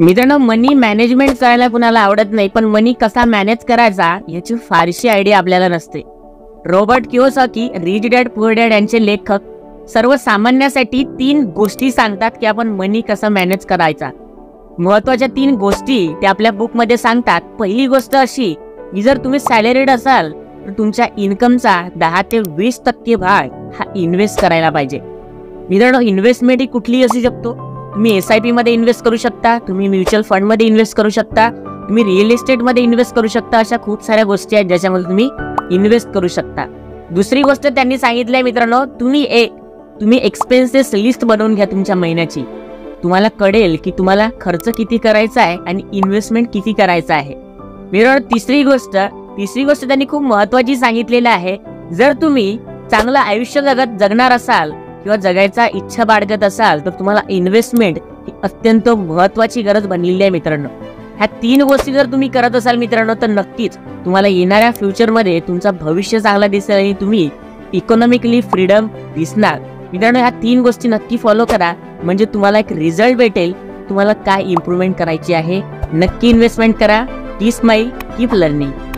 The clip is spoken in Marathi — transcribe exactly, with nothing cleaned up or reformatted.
मित्रांनो, मनी मॅनेजमेंट करायला कुणाला आवडत नाही, पण मनी कसा मॅनेज करायचा याची फारशी आयडिया आपल्याला नसते. Robert Kiyosaki, rich dad poor dad यांचे लेखक सर्वसामान्यासाठी तीन गोष्टी सांगतात की आपण मनी कसा मॅनेज करायचा. महत्वाच्या तीन गोष्टी ते आपल्या बुक मध्ये सांगतात. पहिली गोष्ट अशी की जर तुम्ही सॅलरीड असाल तर तुमच्या इन्कमचा दहा ते वीस टक्के भाग हा इन्व्हेस्ट करायला पाहिजे. मित्रांनो, इन्व्हेस्टमेंट ही कुठलीही असू शकतो. तुम्ही एस आय पी मध्ये इन्व्हेस्ट करू शकता, तुम्ही म्युच्युअल फंड मध्ये इन्व्हेस्ट करू शकता, तुम्ही रिअल एस्टेट मध्ये इन्व्हेस्ट करू शकता. अशा खूप साऱ्या गोष्टी आहेत ज्याच्यामध्ये तुम्ही इन्व्हेस्ट करू शकता. दुसरी गोष्ट त्यांनी सांगितलंय मित्रांनो, तुम्ही एक तुम्ही एक्सपेन्सेस लिस्ट बनवून घ्या तुमच्या महिन्याची. तुम्हाला कळेल की तुम्हाला खर्च किती करायचा आहे आणि इन्व्हेस्टमेंट किती करायचा आहे. मित्रांनो, तिसरी गोष्ट तिसरी गोष्ट त्यांनी खूप महत्वाची सांगितलेली आहे. जर तुम्ही चांगलं आयुष्य जगत जगणार असाल किंवा जगायचा इच्छा बाळगत असाल तर तुम्हाला इन्व्हेस्टमेंट ही अत्यंत महत्वाची गरज बनलेली आहे. मित्रांनो, ह्या तीन गोष्टी जर तुम्ही करत असाल मित्रांनो तर नक्कीच तुम्हाला येणाऱ्या फ्युचरमध्ये तुमचा भविष्य चांगला दिसेल आणि तुम्ही इकॉनॉमिकली फ्रीडम दिसणार. मित्रांनो, ह्या तीन गोष्टी नक्की फॉलो करा, म्हणजे तुम्हाला एक रिझल्ट भेटेल. तुम्हाला काय इम्प्रूव्हमेंट करायची आहे. नक्की इन्व्हेस्टमेंट करा. टी स्माइल, कीप लर्निंग.